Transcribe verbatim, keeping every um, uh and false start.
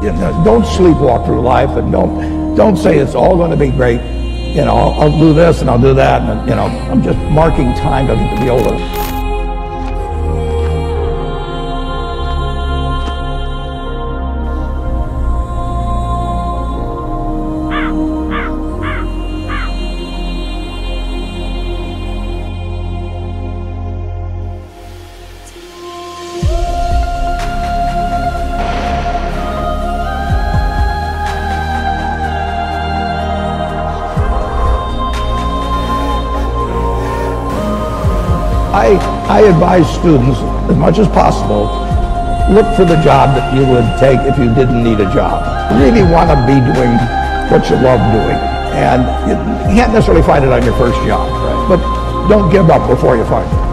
You know, don't sleepwalk through life, and don't don't say it's all going to be great. You know, I'll, I'll do this and I'll do that, and you know, I'm just marking time to get to be older. I, I advise students, as much as possible, look for the job that you would take if you didn't need a job. You really want to be doing what you love doing. And you can't necessarily find it on your first job, right? But don't give up before you find it.